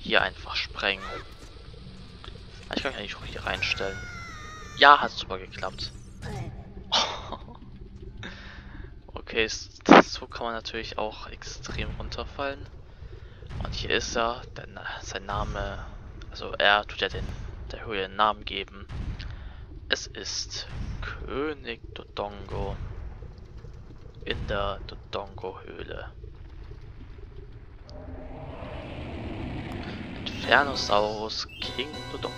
hier einfach sprengen. Ich kann mich eigentlich auch hier reinstellen. Ja, hat super geklappt. Okay, so kann man natürlich auch extrem runterfallen. Und hier ist er, denn sein Name, also er tut ja der Höhle einen Namen geben. Es ist König Dodongo in der Dodongo-Höhle. Infernosaurus King Dodongo.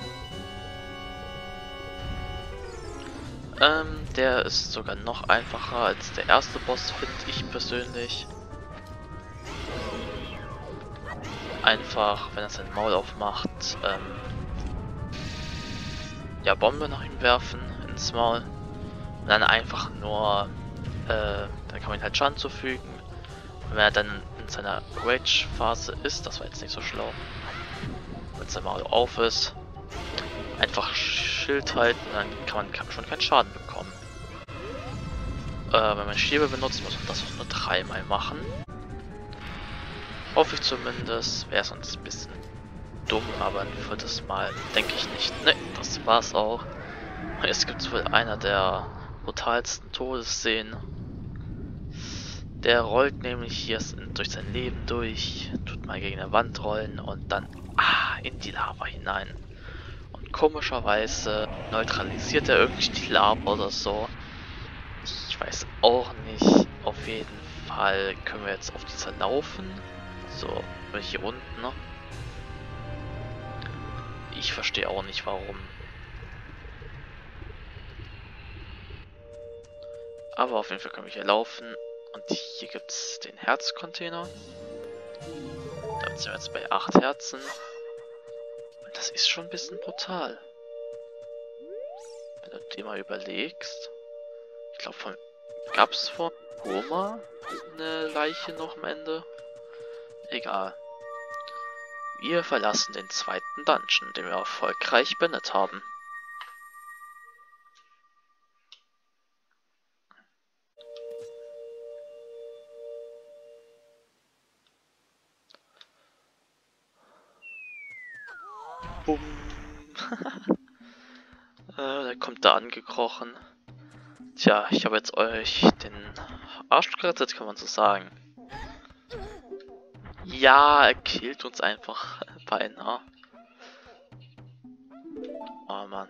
Der ist sogar noch einfacher als der erste Boss, finde ich persönlich. Einfach, wenn er sein Maul aufmacht, ja, Bombe nach ihm werfen ins Maul. Und dann einfach nur, dann kann man ihm halt Schaden zufügen. Und wenn er dann in seiner Rage-Phase ist, das war jetzt nicht so schlau, wenn sein Maul auf ist, einfach Schild halten, dann kann man schon keinen Schaden bekommen. Wenn man Schiebe benutzt, muss man das auch nur 3-mal machen. Hoffe ich zumindest. Wäre sonst ein bisschen dumm, aber ein 4. Mal denke ich nicht. Ne, das war's auch. Jetzt gibt es wohl einer der brutalsten Todesszenen. Der rollt nämlich hier durch sein Leben durch, tut mal gegen eine Wand rollen und dann in die Lava hinein. Und komischerweise neutralisiert er irgendwie die Lava oder so. Ich weiß auch nicht. Auf jeden Fall können wir jetzt auf dieser laufen. So, bin ich hier unten, ne? Ich verstehe auch nicht warum. Aber auf jeden Fall können wir hier laufen. Und hier gibt es den Herzcontainer. Da sind wir jetzt bei 8 Herzen. Und das ist schon ein bisschen brutal. Wenn du dir mal überlegst. Ich glaube, gab es von Goma eine Leiche noch am Ende? Egal. Wir verlassen den 2. Dungeon, den wir erfolgreich beendet haben. Bumm. Der kommt da angekrochen. Tja, ich habe jetzt euch den Arsch gerettet, kann man so sagen. Ja, er killt uns einfach beinahe. Oh Mann.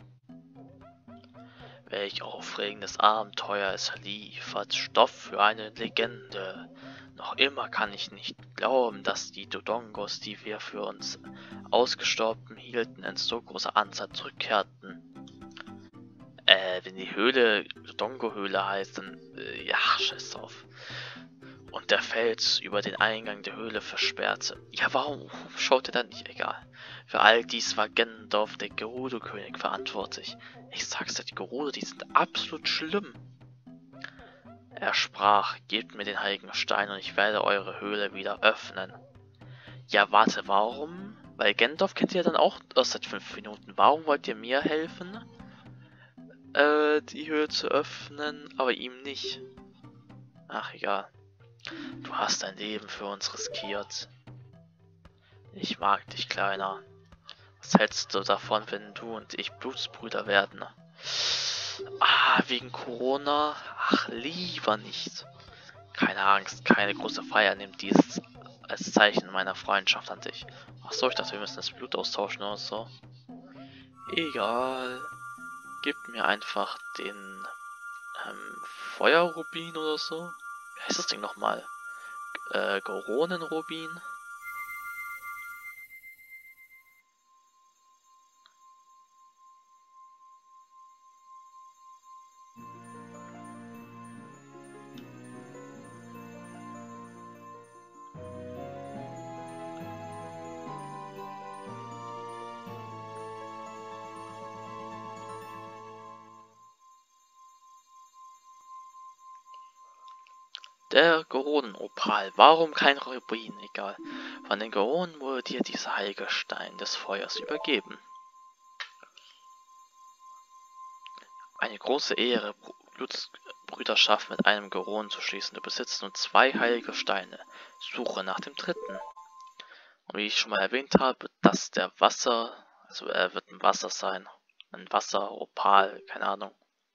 Welch aufregendes Abenteuer es liefert, Stoff für eine Legende. Noch immer kann ich nicht glauben, dass die Dodongos, die wir für uns ausgestorben hielten, in so großer Anzahl zurückkehrten. Wenn die Höhle Dodongo-Höhle heißt, dann ja, scheiß drauf. Und der Fels über den Eingang der Höhle versperrte. Ja, warum schaut er dann nicht? Egal. Für all dies war Ganondorf, der Gerudo-König, verantwortlich. Ich sag's dir, die Gerudo, die sind absolut schlimm. Er sprach, gebt mir den heiligen Stein und ich werde eure Höhle wieder öffnen. Ja, warte, warum? Weil Ganondorf kennt ihr dann auch erst seit 5 Minuten. Warum wollt ihr mir helfen, die Höhle zu öffnen, aber ihm nicht? Ach, egal. Du hast dein Leben für uns riskiert. Ich mag dich, Kleiner. Was hältst du davon, wenn du und ich Blutsbrüder werden? Wegen Corona? Ach, lieber nicht. Keine Angst, keine große Feier nimmt dies als Zeichen meiner Freundschaft an dich. Achso, ich dachte, wir müssen das Blut austauschen oder so. Egal. Gib mir einfach den Feuerrubin oder so. Wie heißt das Ding nochmal? Goronenrubin? Der Goronenopal. Warum kein Rubin? Egal. Von den Goronen wurde dir dieser heilige Stein des Feuers übergeben. Eine große Ehre, Blutsbrüderschaft mit einem Goronen zu schließen. Du besitzt nun 2 heilige Steine. Suche nach dem 3. wie ich schon mal erwähnt habe, dass der Wasser, also er wird ein Wasser sein, ein Wasseropal, keine Ahnung.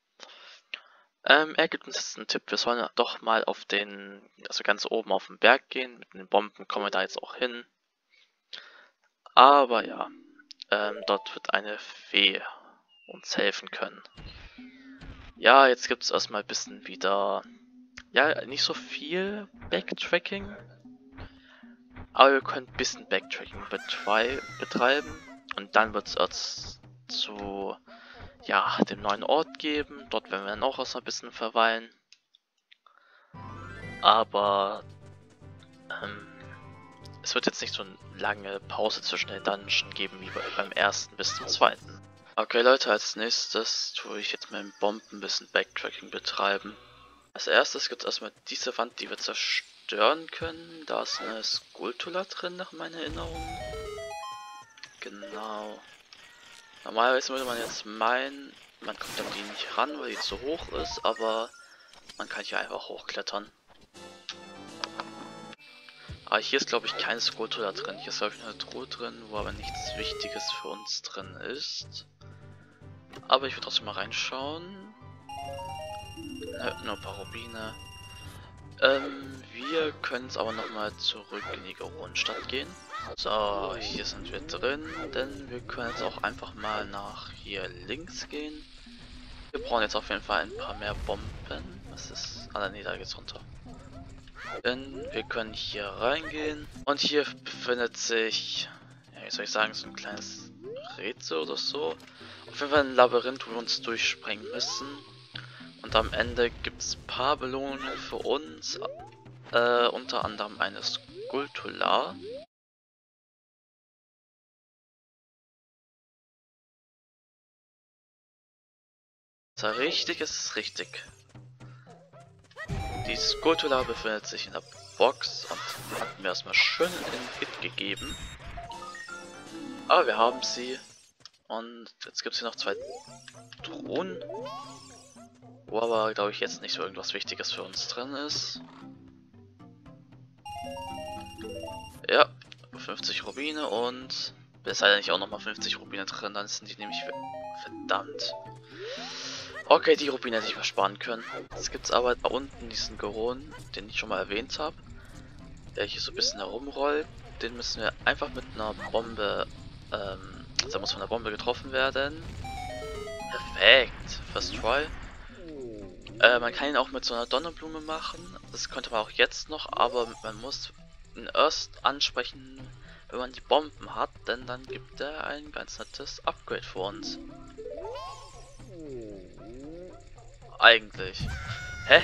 Er gibt uns jetzt einen Tipp, wir sollen doch mal auf den, also ganz oben auf den Berg gehen. Mit den Bomben kommen wir da jetzt auch hin. Aber ja, dort wird eine Fee uns helfen können. Ja, jetzt gibt es erstmal ein bisschen wieder, ja, nicht so viel Backtracking. Aber wir können ein bisschen Backtracking betreiben. Und dann wird es erst zu, ja, dem neuen Ort geben. Dort werden wir dann auch erstmal ein bisschen verweilen. Aber es wird jetzt nicht so eine lange Pause zwischen den Dungeon geben wie beim ersten bis zum zweiten. Okay Leute, als nächstes tue ich jetzt mit den Bomben ein bisschen Backtracking betreiben. Als erstes gibt es erstmal diese Wand, die wir zerstören können. Da ist eine Skulltula drin, nach meiner Erinnerung. Genau. Normalerweise würde man jetzt meinen, man kommt an die nicht ran, weil die zu hoch ist, aber man kann hier einfach hochklettern. Aber hier ist glaube ich keine Skulltula drin. Hier ist glaube ich eine Truhe drin, wo aber nichts Wichtiges für uns drin ist. Aber ich würde trotzdem mal reinschauen. Nur ein paar Rubine. Wir können es aber nochmal zurück in die Goronenstadt gehen. So, hier sind wir drin, denn wir können jetzt auch einfach mal nach hier links gehen. Wir brauchen jetzt auf jeden Fall ein paar mehr Bomben. Was ist? Ah, nee, da geht's runter. Denn wir können hier reingehen. Und hier befindet sich, ja, wie soll ich sagen, so ein kleines Rätsel oder so. Auf jeden Fall ein Labyrinth, wo wir uns durchsprengen müssen. Und am Ende gibt es ein paar Belohnungen für uns. Unter anderem eine Skulltula. Ist er richtig? Ist es richtig? Die Skulltula befindet sich in der Box und hat mir erstmal schön einen Hit gegeben. Aber wir haben sie. Und jetzt gibt es hier noch 2 Truhen. Wo aber, glaube ich, jetzt nicht so irgendwas Wichtiges für uns drin ist. Ja, 50 Rubine und... Es sei denn nicht auch nochmal 50 Rubine drin, dann sind die nämlich... Verdammt. Okay, die Rubine hätte ich versparen können. Jetzt gibt es aber da unten diesen Goron, den ich schon mal erwähnt habe. Der hier so ein bisschen herumrollt. Den müssen wir einfach mit einer Bombe... also muss von einer Bombe getroffen werden. Perfekt. First try. Man kann ihn auch mit so einer Donnerblume machen. Das könnte man auch jetzt noch, aber man muss ihn erst ansprechen, wenn man die Bomben hat, denn dann gibt er ein ganz nettes Upgrade für uns. Eigentlich. Hä?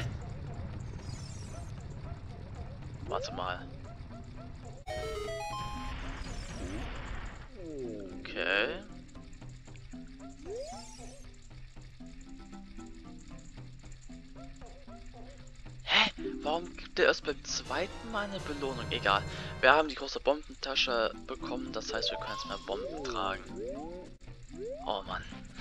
Warte mal. Okay. Warum gibt er erst beim zweiten Mal eine Belohnung? Egal. Wir haben die große Bombentasche bekommen, das heißt, wir können jetzt mehr Bomben tragen. Oh Mann.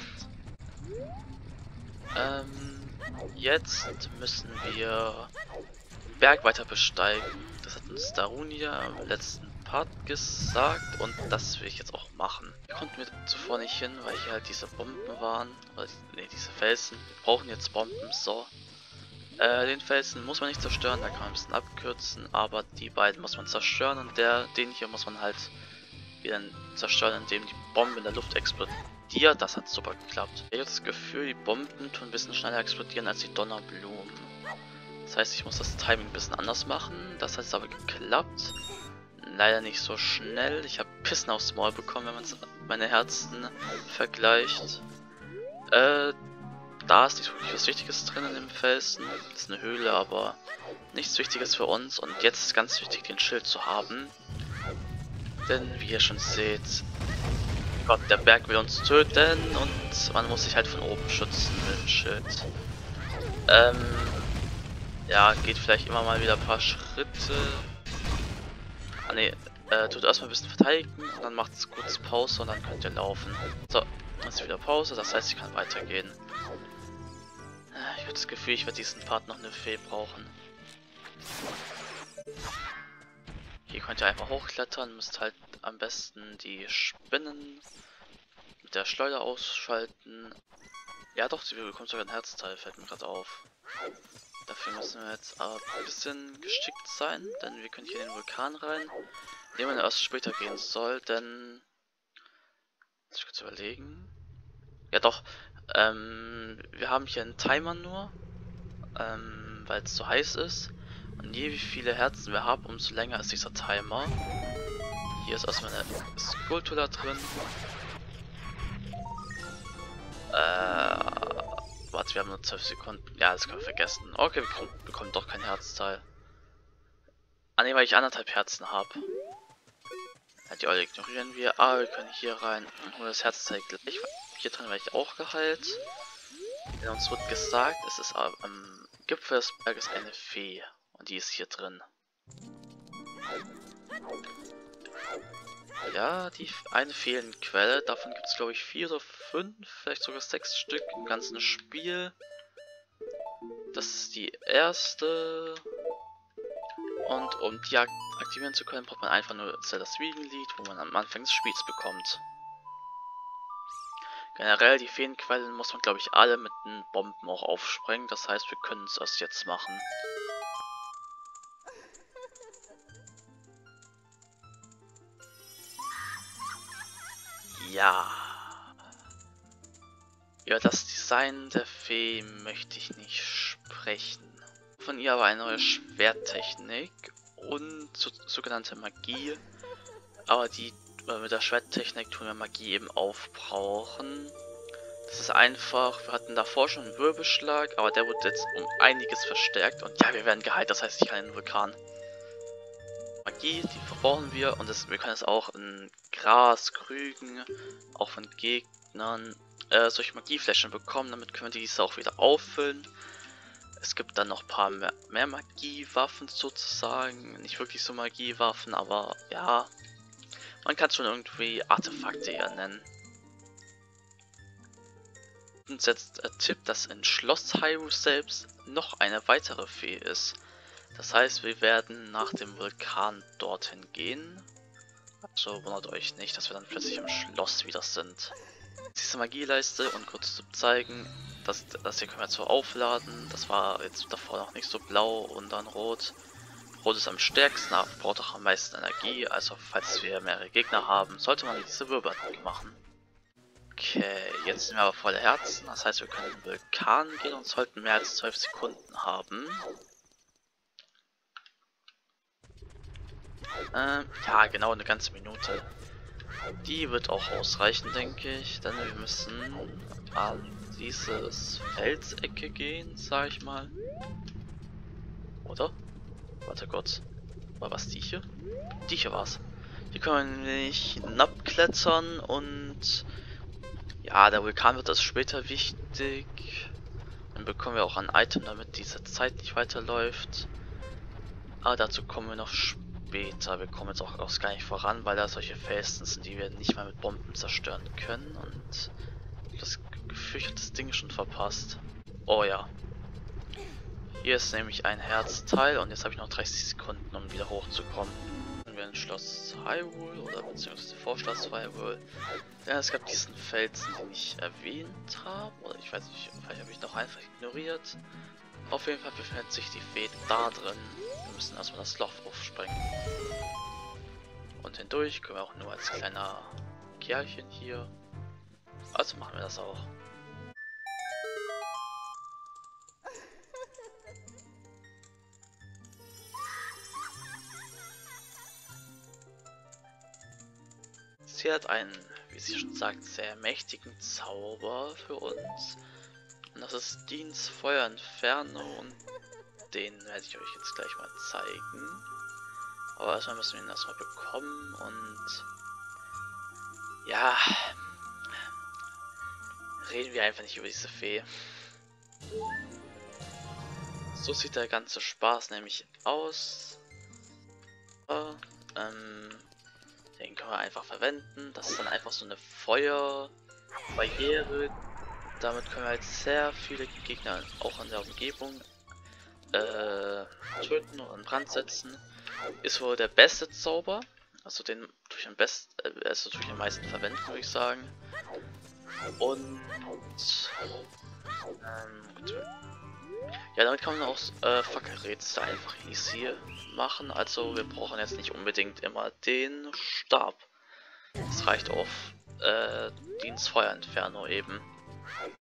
Jetzt müssen wir den Berg weiter besteigen. Das hat uns Darunia im letzten Part gesagt und das will ich jetzt auch machen. Wir konnten wir zuvor nicht hin, weil hier halt diese Bomben waren. Oder, nee, diese Felsen. Wir brauchen jetzt Bomben, so. Den Felsen muss man nicht zerstören, da kann man ein bisschen abkürzen, aber die beiden muss man zerstören und den hier muss man halt wieder zerstören, indem die Bombe in der Luft explodiert. Das hat super geklappt. Ich habe das Gefühl, die Bomben tun ein bisschen schneller explodieren als die Donnerblumen. Das heißt, ich muss das Timing ein bisschen anders machen. Das hat aber geklappt. Leider nicht so schnell. Ich habe Pissen aufs Maul bekommen, wenn man meine Herzen vergleicht. Da ist nicht wirklich was Wichtiges drin in dem Felsen. Das ist eine Höhle, aber nichts Wichtiges für uns. Und jetzt ist ganz wichtig, den Schild zu haben. Denn wie ihr schon seht, Gott, der Berg will uns töten und man muss sich halt von oben schützen mit dem Schild. Ja, geht vielleicht immer mal wieder ein paar Schritte. Ah ne, tut erstmal ein bisschen verteidigen und dann macht es kurz Pause und dann könnt ihr laufen. So, jetzt ist wieder Pause, das heißt, ich kann weitergehen. Ich habe das Gefühl, ich werde diesen Part noch eine Fee brauchen. Hier könnt ihr einfach hochklettern, müsst halt am besten die Spinnen mit der Schleuder ausschalten. Ja doch, sie bekommt sogar ein Herzteil, fällt mir gerade auf. Dafür müssen wir jetzt aber ein bisschen geschickt sein, denn wir können hier in den Vulkan rein, den man erst später gehen soll, denn... Muss ich kurz überlegen. Ja doch, wir haben hier einen Timer nur, weil es zu heiß ist. Und je wie viele Herzen wir haben, umso länger ist dieser Timer. Hier ist erstmal eine Skulptur drin. Warte, wir haben nur 12 Sekunden. Ja, das können wir vergessen. Okay, wir bekommen doch kein Herzteil. Ah ne, weil ich 1,5 Herzen habe. Ja, die Eule ignorieren wir. Ah, wir können hier rein und holen das Herzteil gleich. Hier drin werde ich auch geheilt. Denn uns wird gesagt, es ist am Gipfel des Berges eine Fee. Und die ist hier drin. Ja, die eine Feenquelle. Davon gibt es glaube ich 4 oder 5, vielleicht sogar 6 Stück im ganzen Spiel. Das ist die erste. Und um die aktivieren zu können, braucht man einfach nur das Wiegenlied, wo man am Anfang des Spiels bekommt. Generell, die Feenquellen muss man glaube ich alle mit den Bomben auch aufsprengen. Das heißt, wir können es erst jetzt machen. Ja. Über das Design der Fee möchte ich nicht sprechen. Von ihr aber eine neue Schwerttechnik und sogenannte Magie. Aber die mit der Schwerttechnik tun wir Magie eben aufbrauchen. Das ist einfach, wir hatten davor schon einen Wirbelschlag, aber der wurde jetzt um einiges verstärkt. Und ja, wir werden geheilt, das heißt, ich kann in den Vulkan. Magie, die verbrauchen wir und wir können es auch in Gras, Krügen, auch von Gegnern solche Magiefläschchen bekommen. Damit können wir diese auch wieder auffüllen. Es gibt dann noch ein paar mehr Magiewaffen sozusagen. Nicht wirklich so Magiewaffen, aber ja. Man kann es schon irgendwie Artefakte eher nennen. Und jetzt Tipp, dass in Schloss Hyrule selbst noch eine weitere Fee ist. Das heißt, wir werden nach dem Vulkan dorthin gehen. Also wundert euch nicht, dass wir dann plötzlich im Schloss wieder sind. Diese Magieleiste und kurz zu zeigen, das hier können wir zwar aufladen. Das war jetzt davor noch nicht so blau und dann rot. Rot ist am stärksten, aber braucht auch am meisten Energie. Also falls wir mehrere Gegner haben, sollte man diese Wirbelattacke machen. Okay, jetzt sind wir aber voller Herzen. Das heißt, wir können in den Vulkan gehen und sollten mehr als 12 Sekunden haben. Ja, genau eine ganze Minute. Die wird auch ausreichen, denke ich, denn wir müssen an dieses Felsecke gehen, sag ich mal. Oder? Warte kurz. War was die hier? Die hier war's. Hier können wir nämlich hinabklettern und ja, der Vulkan wird das später wichtig. Dann bekommen wir auch ein Item, damit diese Zeit nicht weiterläuft. Aber dazu kommen wir noch später. Wir kommen jetzt auch gar nicht voran, weil da solche Felsen sind, die wir nicht mal mit Bomben zerstören können. Und das Gefühl, ich habe das Ding schon verpasst. Oh ja. Hier ist nämlich ein Herzteil und jetzt habe ich noch 30 Sekunden, um wieder hochzukommen. Wenn wir in Schloss Hyrule oder beziehungsweise vor Schloss Hyrule. Ja, es gab diesen Felsen, den ich erwähnt habe. Oder ich weiß nicht, vielleicht habe ich noch einfach ignoriert. Auf jeden Fall befindet sich die Fee da drin. Wir müssen erstmal das Loch aufsprengen. Und hindurch können wir auch nur als kleiner Kerlchen hier. Also machen wir das auch. Sie hat einen, wie sie schon sagt, sehr mächtigen Zauber für uns. Und das ist Deans Feuer Inferno und den werde ich euch jetzt gleich mal zeigen. Aber erstmal müssen wir ihn erstmal bekommen und ja, reden wir einfach nicht über diese Fee. So sieht der ganze Spaß nämlich aus. Den können wir einfach verwenden. Das ist dann einfach so eine Feuerbarriere. Damit können wir halt sehr viele Gegner auch in der Umgebung töten und in Brand setzen. ist wohl der beste Zauber. Also den durch also durch den meisten verwenden, würde ich sagen. Und gut. Ja, damit kann man auch Fackelrätsel einfach easy machen. Also wir brauchen jetzt nicht unbedingt immer den Stab. Es reicht auf Dienstfeuerinferno eben.